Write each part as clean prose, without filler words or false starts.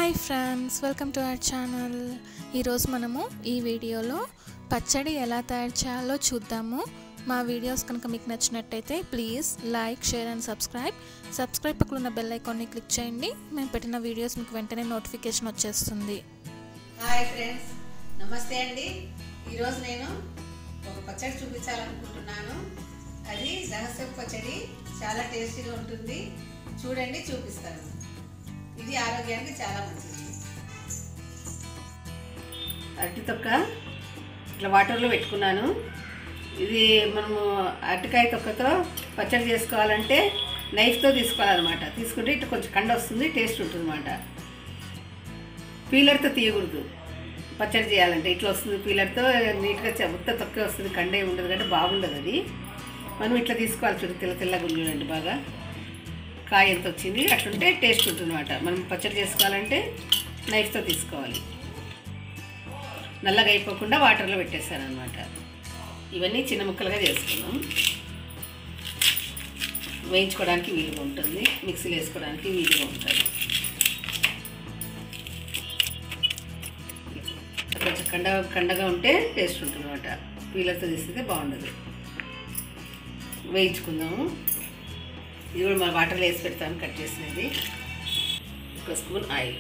Hi friends, welcome to our channel. ఈరోజు మనము ఈ వీడియోలో పచ్చడి ఎలా తయారు చేయాలో చూద్దాము. మా వీడియోస్ కనుక మీకు నచ్చినట్టయితే please like, share and subscribe పక్కన ఉన్న బెల్ ఐకాన్ని క్లిక్ చేయండి. మేము పెట్టిన వీడియోస్ మీకు వెంటనే నోటిఫికేషన్ వచ్చేస్తుంది. హాయ్ ఫ్రెండ్స్, నమస్తే అండి. ఈరోజు నేను ఒక పచ్చడి చూపించాలనుకుంటున్నాను. అది రహస్య పచ్చడి, చాలా టేస్టీగా ఉంటుంది. చూడండి, చూపిస్తాను. ఇది ఆరోగ్యానికి చాలా మంచిది. అరటి తొక్క ఇట్లా వాటర్లో పెట్టుకున్నాను. ఇది మనము అరటికాయ తొక్కతో పచ్చడి చేసుకోవాలంటే నైఫ్తో తీసుకోవాలన్నమాట. తీసుకుంటే ఇట్లా కొంచెం కండ వస్తుంది, టేస్ట్ ఉంటుంది అన్నమాట. పీలర్తో తీయకూడదు. పచ్చడి చేయాలంటే ఇట్లా వస్తుంది, పీలర్తో నీట్గా ఉత్త తొక్కే వస్తుంది, కండే ఉండదు కాబట్టి బాగుండదు. అది మనం ఇట్లా తీసుకోవాలి. చూడు, తెల్లగా చూడండి, బాగా కాయ ఎంత వచ్చింది. అట్లుంటే టేస్ట్ ఉంటుంది అన్నమాట. మనం పచ్చడి చేసుకోవాలంటే నైఫ్తో తీసుకోవాలి. నల్లగా అయిపోకుండా వాటర్లో పెట్టేస్తాను అనమాట. ఇవన్నీ చిన్న ముక్కలుగా చేసుకున్నాం. వేయించుకోవడానికి వీలుగా ఉంటుంది, మిక్సీలో వేసుకోవడానికి వీలుగా ఉంటుంది. కొంచెం కండగా ఉంటే టేస్ట్ ఉంటుంది అన్నమాట. పీలర్తో తీస్తే బాగుండదు. వేయించుకుందాము. ఇది కూడా మన వాటర్లో వేసి పెడతాను, కట్ చేసినది. 1 స్పూన్ ఆయిల్,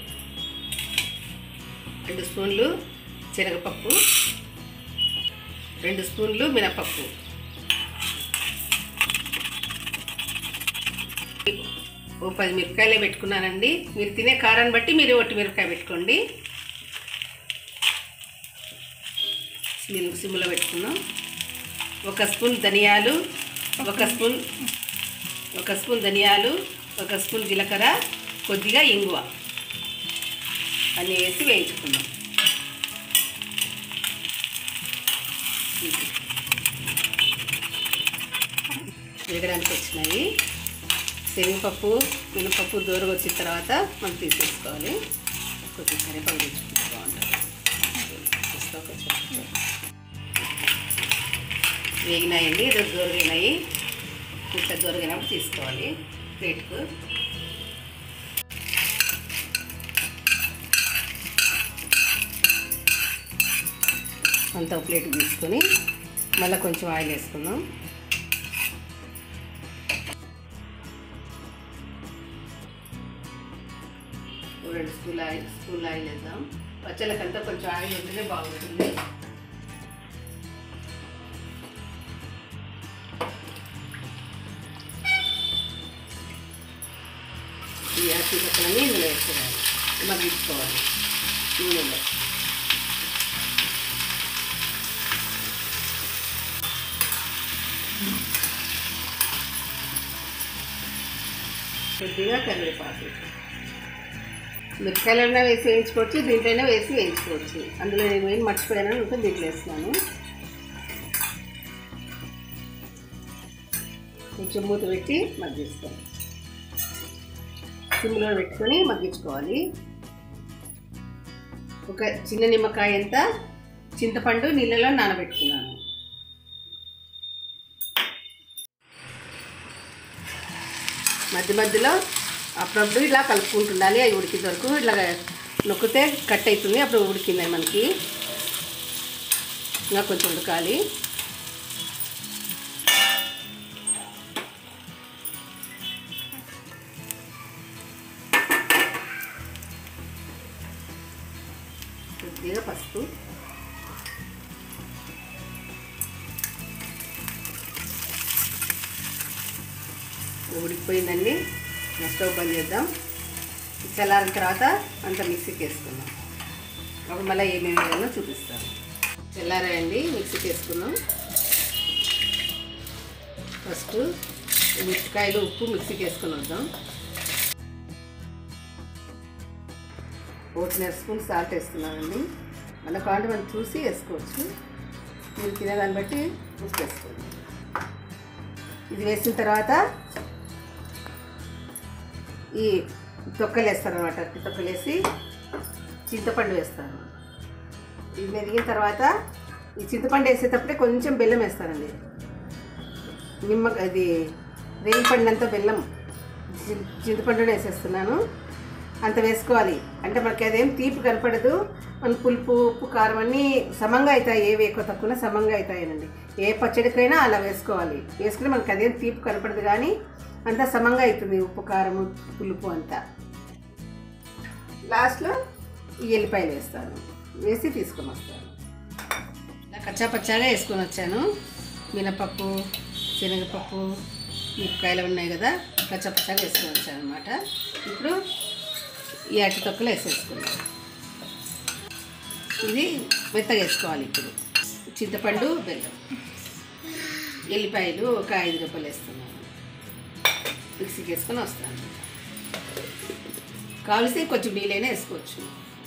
2 స్పూన్లు శనగపప్పు, 2 స్పూన్లు మినపప్పు, ఓ 10 మిరపకాయలే పెట్టుకున్నానండి. మీరు తినే కారాన్ని బట్టి మీరు 1 మిరపకాయ పెట్టుకోండి. సిమ్లో పెట్టుకున్నాం. 1 స్పూన్ ధనియాలు, 1 స్పూన్ ధనియాలు, 1 స్పూన్ జీలకర్ర, కొద్దిగా ఇంగువ అన్నీ వేసి వేయించుకున్నాం. వేగడానికి వచ్చినాయి. శనగపప్పు, మినపప్పు దూరగా వచ్చిన తర్వాత మనం తీసేసుకోవాలి. కొంచెం కరివేపాకు తెచ్చుకుంటే బాగుంటుంది. వేగినాయండి, ఈరోజు దూరగినాయి. ఇట్లా దొరికినప్పుడు తీసుకోవాలి ప్లేట్కు. అంతా ప్లేట్కి తీసుకొని మళ్ళీ కొంచెం ఆయిల్ వేసుకుందాం. ఓ 2 స్పూన్ల ఆయిల్ వేద్దాం. పచ్చళ్ళకంతా కొంచెం ఆయిల్ ఉంటేనే బాగుంటుంది. ఈ అరటి తొక్కలన్నీ ఇందులో వేసుకోవాలి, మగ్గించుకోవాలి నూనెలో. కొద్దిగా కరివేపాకు, మిరపకాయలైనా వేసి వేయించుకోవచ్చు, దీంట్లోనే వేసి వేయించుకోవచ్చు. అందులో నేను ఏం మర్చిపోయాను ఇంకా దీంట్లో వేస్తున్నాను. కొంచెం మూత పెట్టి మగ్గిస్తాను. సిమ్లో పెట్టుకొని మగ్గించుకోవాలి. ఒక చిన్న నిమ్మకాయ అంత చింతపండు నీళ్ళలో నానబెట్టుకున్నాను. మధ్య మధ్యలో అప్పుడప్పుడు ఇలా కలుపుకుంటుండాలి. అవి ఉడికి వరకు ఇట్లా నొక్కితే కట్ అవుతుంది. అప్పుడు ఉడికింది మనకి. ఇంకా కొంచెం ఉడకాలి. కొద్దిగా పసుపు, ఉడికిపోయిందండి. స్టవ్ బంద్ చేద్దాం. చల్లారిన తర్వాత అంతా మిక్సీకి వేసుకుందాం. అప్పుడు మళ్ళీ ఏమేమి వేయాలో చూపిస్తాను. చల్లారాయండి, మిక్సీకి వేసుకుందాం. ఫస్ట్ మిరపకాయలు, ఉప్పు మిక్సీకి వేసుకొని వద్దాం. 1.5 స్పూన్ సాల్ట్ వేస్తున్నానండి. మళ్ళీ కావాలంటే మనం చూసి వేసుకోవచ్చు. మీరు తినేదాన్ని బట్టి ఉప్పు వేసుకోండి. ఇది వేసిన తర్వాత ఈ తొక్కలు వేస్తాను అనమాట. తొక్కలు వేసి చింతపండు వేస్తాను. ఇది మెరిగిన తర్వాత ఈ చింతపండు వేసేటప్పుడే కొంచెం బెల్లం వేస్తానండి. అది రేగిపండినంత బెల్లం చింతపండునే వేసేస్తున్నాను. అంత వేసుకోవాలి. అంటే మనకి అదేం తీపి కనపడదు. మన పులుపు, ఉప్పు, కారం అన్నీ సమంగా అవుతాయి. ఏవి ఎక్కువ తక్కువ సమంగా అవుతాయనండి. ఏ పచ్చడికైనా అలా వేసుకోవాలి. వేసుకుని మనకి అదేం తీపి కనపడదు, కానీ అంతా సమంగా అవుతుంది. ఉప్పు, కారము, పులుపు అంతా. లాస్ట్లో ఈ ఎల్లిపాయలు వేస్తాను. వేసి తీసుకొని వస్తాను. ఇలా కచ్చాపచ్చాగా వేసుకొని వచ్చాను. మినపప్పు, శనగపప్పు, మిరపకాయలు ఉన్నాయి కదా, కచ్చాపచ్చాగా వేసుకొని వచ్చాను అనమాట. ఇప్పుడు ఈ అరటి తొక్కలు వేసేసుకున్నాం. ఇది మెత్తగా వేసుకోవాలి. ఇప్పుడు చింతపండు, బెల్లం, ఎల్లిపాయలు ఒక 5 రూపాయలు వేస్తున్నాను. మిక్సీకి వేసుకొని వస్తాను. కావలిస్తే కొంచెం నీళ్ళైనా వేసుకోవచ్చు.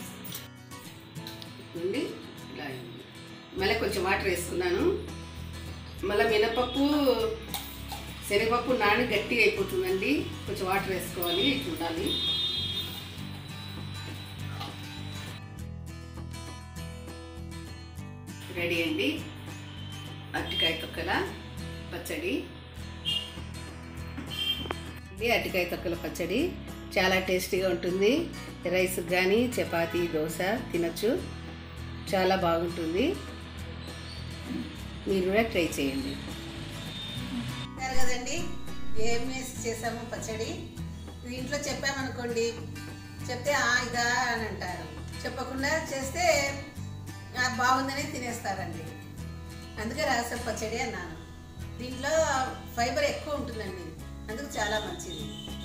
నుండి ఇలా మళ్ళీ కొంచెం వాటర్ వేసుకున్నాను. మళ్ళీ మినపప్పు, శనగపప్పు నాని గట్టిగా అయిపోతుందండి. కొంచెం వాటర్ వేసుకోవాలి. ఇట్లా ఉండాలి. రెడీ అండి అరటికాయ తొక్కల పచ్చడి. ఇది అరటికాయ తొక్కల పచ్చడి చాలా టేస్టీగా ఉంటుంది. రైస్కి కానీ చపాతీ, దోశ తినచ్చు. చాలా బాగుంటుంది. మీరు కూడా ట్రై చేయండి. కదండి, ఏం వేసి చేసాము పచ్చడి. ఇంట్లో చెప్పామనుకోండి, చెప్తే ఇదా అని అంటారు. చెప్పకుండా చేస్తే బాగుందని తినేస్తారండి. అందుకే రహస్య పచ్చడి అన్నాను. దీంట్లో ఫైబర్ ఎక్కువ ఉంటుందండి, అందుకు చాలా మంచిది.